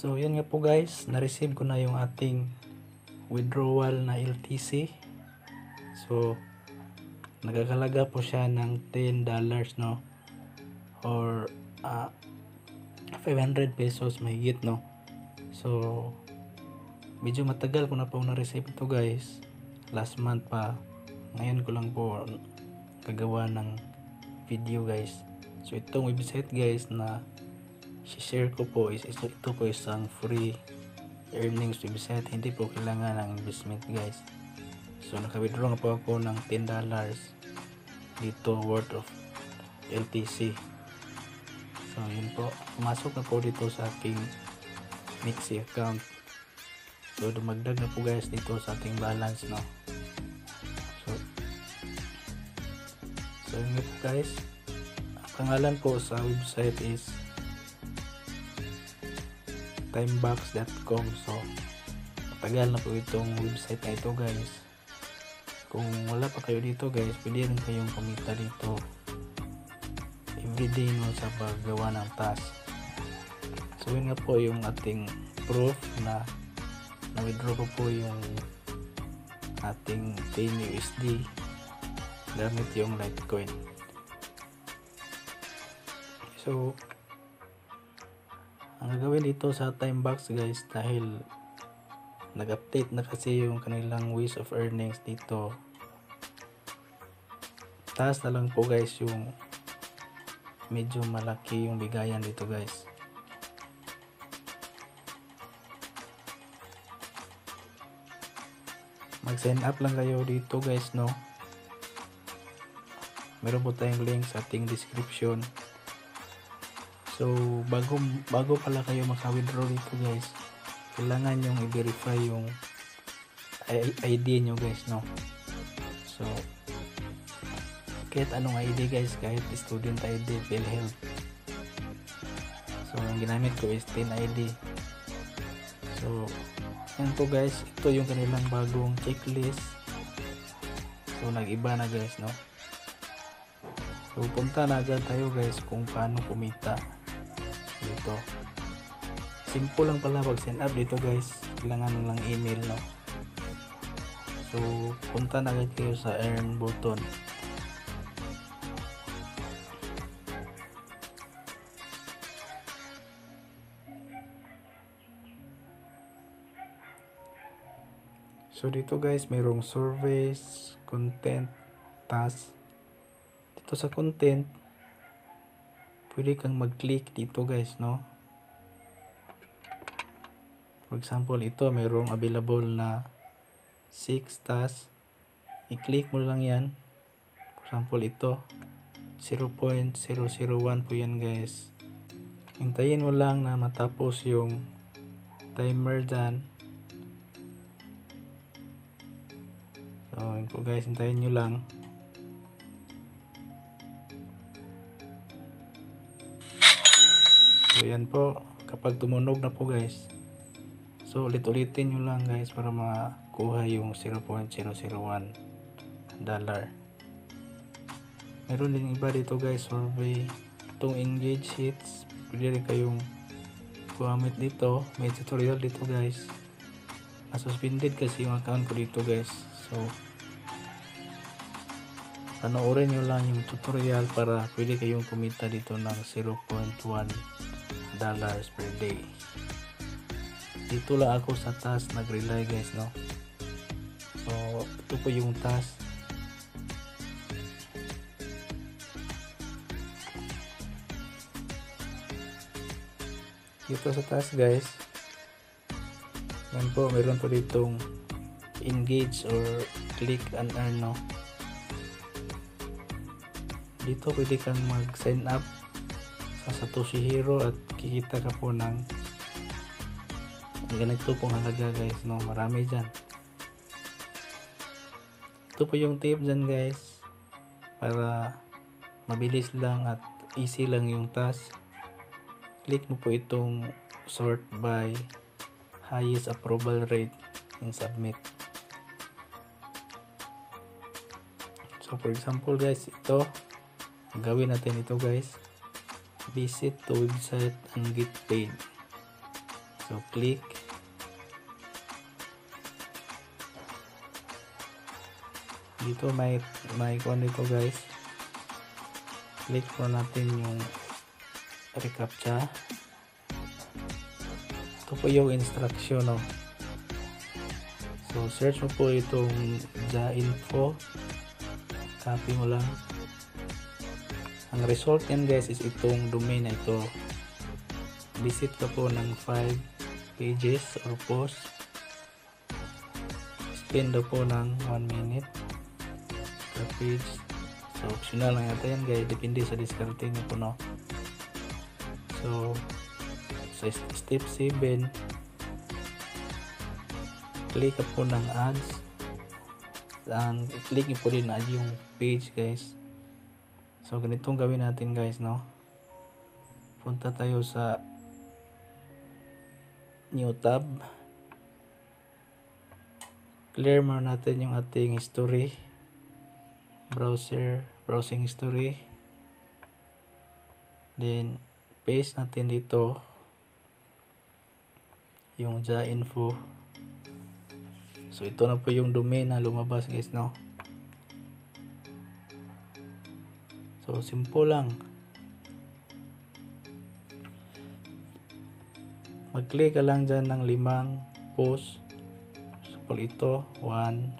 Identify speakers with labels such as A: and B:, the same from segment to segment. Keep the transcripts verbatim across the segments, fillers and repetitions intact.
A: So yan nga po guys, na-receive ko na yung ating withdrawal na L T C. So nagkakalaga po siya ng ten dollars, no, or uh, five hundred pesos mahigit, no. So medyo matagal ko na po na-receive ito guys, last month pa. Ngayon ko lang po kagawa ng video guys. So itong website guys na share ko po is ito, ito po isang free earnings website, hindi po kailangan ng investment guys. So naka-withdraw na po ako ng ten dollars dito worth of L T C. So yun po, pumasok na po dito sa aking Mixi account. So dumagdag na po guys dito sa ating balance, no. So so yun po guys, ang pangalan po sa website is timebox dot com. So matagal na po itong website na ito guys. Kung wala pa kayo dito guys, pwede rin kayong kumita dito everyday, no, sa paggawa ng task. So yun nga po yung ating proof na na-withdraw ko po yung ating ten U S D gamit yung Litecoin. So ang gagawin dito sa Timebox guys, dahil nag-update na kasi yung kanilang ways of earnings dito, taas na lang po guys yung medyo malaki yung bigayan dito guys. Mag sign up lang kayo dito guys, no. Meron po tayong link sa ating description. So bago bago pala kayo maka-withdraw dito guys, kailangan yung i-verify yung I D nyo guys, no. So kahit anong I D guys, kahit student I D, PhilHealth. So ang ginamit ko is ten I D. So yan po guys, ito yung kanilang bagong checklist. So nag-iba na guys, no. So punta na agad tayo guys kung paano kumita dito. Simple lang pala pag sign up dito guys, kailangan lang email, no. So punta na agad kayo sa earn button. So dito guys, mayroong surveys, content, task. Dito sa content, pwede kang mag-click dito guys, no. For example, ito mayroong available na six tasks. I-click mo lang yan. For example, ito zero point zero zero one po yan guys. Hintayin mo lang na matapos yung timer dyan. So yun po guys, hintayin nyo lang. So yan po, kapag tumunog na po guys, so ulit-ulitin nyo lang guys para makuha yung zero point zero zero one dollar. Meron din iba dito guys, survey. Itong engage sheets, pwede rin kayong gumamit dito. May tutorial dito guys. Na-suspended kasi yung account ko dito guys. So panoorin nyo lang yung tutorial para pwede kayong kumita dito ng zero point one dollars per day. Dito lang ako sa task nag-rely guys, no. So ito po yung task. Dito sa task guys, yan po, meron po ditong engage or click and earn, no. Dito pwede kang mag sign up sa Satoshi Hero at kikita ka po ng ganito pong halaga guys, no. Marami dyan. Ito po yung tip dyan guys, para mabilis lang at easy lang yung task. Click mo po itong sort by highest approval rate and submit. So for example guys, ito gawin natin ito guys, visit to website and get paid. So click. Dito may may icon dito guys. Click po natin yung reCAPTCHA. Ito po yung instruction, no. So search mo po itong Jainfo. Copy mo lang. Ang result yan guys is itong domain na ito. Visit ka po ng five pages or post. Spend daw po ng one minute per page. So optional lang yata yan guys, depende sa diskarte nyo po, no. So sa step seven, click ka po ng ads, and click nyo po din add yung page guys. So ganitong gawin natin guys, no. Punta tayo sa new tab, clear mo natin yung ating history, browser browsing history, then paste natin dito yung Jainfo. So ito na po yung domain na lumabas guys, no. So simple lang, mag-click ka lang dyan ng limang post. So ito one,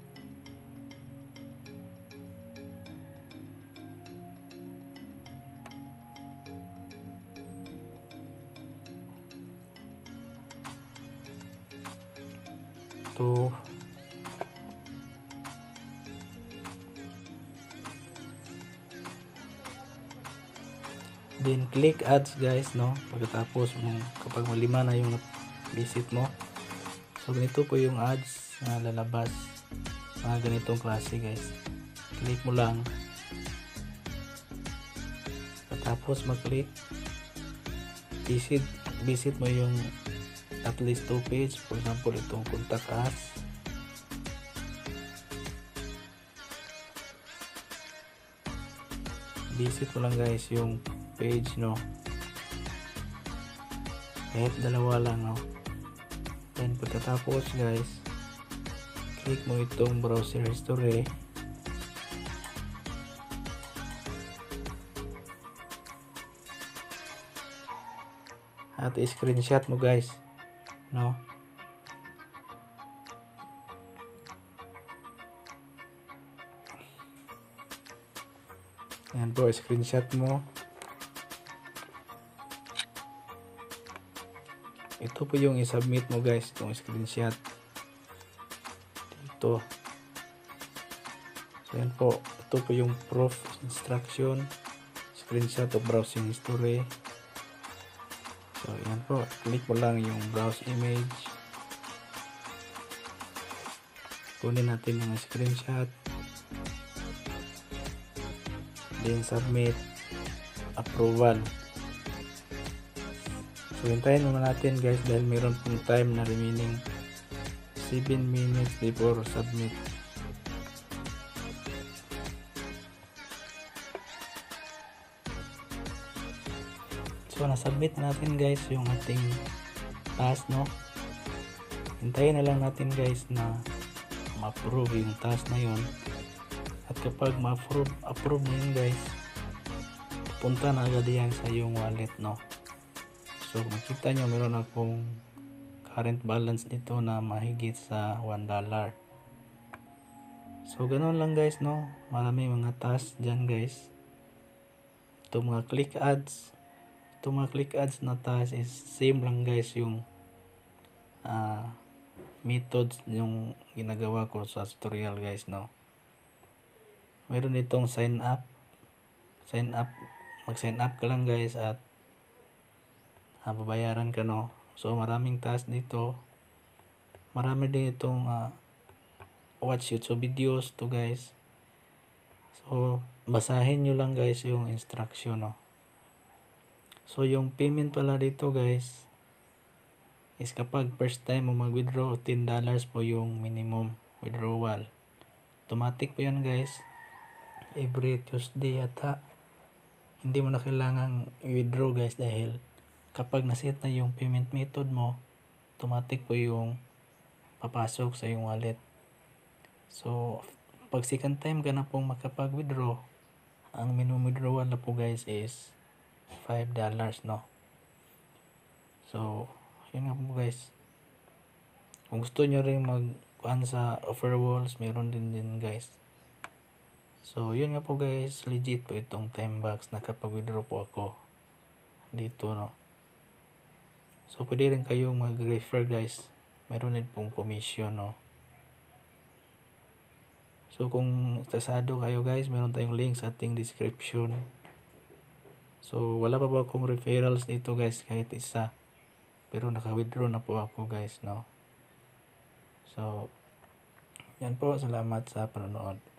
A: two, then click ads guys, no. Pagkatapos mo, kapag malima na yung visit mo, so ganito po yung ads na lalabas, mga ganitong klase guys. Click mo lang, tapos mag-click, visit visit mo yung at least two page. For example, itong contact us. Visit mo lang guys yung page, no. Kahit dalawa lang, no. Then pagkatapos guys, click mo itong browser history. At i-screenshot mo guys, no. Ayan po, screenshot mo. Ito po yung i-submit mo guys, itong screenshot dito. So yan po, ito po yung proof instruction, screenshot of browsing history. So yan po, click mo lang yung browse image, kunin natin yung screenshot, then submit, approval. So hintayin muna natin guys, dahil mayroon pong time na remaining seven minutes before submit. So na-submit na natin guys yung ating task, no. Hintayin na lang natin guys na ma-approve yung task na yun. At kapag ma-approve approve na yun guys, punta na agad yan sa yung wallet, no. So makita nyo, meron akong current balance nito na mahigit sa one dollar. So ganoon lang guys, no. Marami mga task dyan guys. Ito mga click ads, ito mga click ads na task is same lang guys yung uh, methods yung ginagawa ko sa tutorial guys, no. Meron itong sign up, sign up, mag sign up ka lang guys at uh, babayaran ka, no. So maraming task dito, marami din itong uh, watch YouTube videos to guys. So basahin nyo lang guys yung instruction, no. So yung payment pala dito guys is kapag first time mo mag-withdraw, ten dollars po yung minimum withdrawal. Automatic po yan guys, every Tuesday yata. Hindi mo na kailangang i-withdraw guys dahil kapag naset na yung payment method mo, automatic po yung papasok sa iyong wallet. So, pag second time ka na pong makapag-withdraw, ang minimum withdrawal na po guys is five dollars, no? So, yun nga po guys. Kung gusto nyo rin mag-kuhan sa offer walls, meron din din guys. So, yun nga po guys. Legit po itong Timebox. Nakapag-withdraw po ako dito, no? So, pwede rin kayong mag-refer guys. Meron din pong commission, no? So, kung interesado kayo guys, meron tayong link sa ating description. So, wala pa po akong referrals dito guys, kahit isa. Pero naka-withdraw na po ako guys, no? So, yan po. Salamat sa panonood.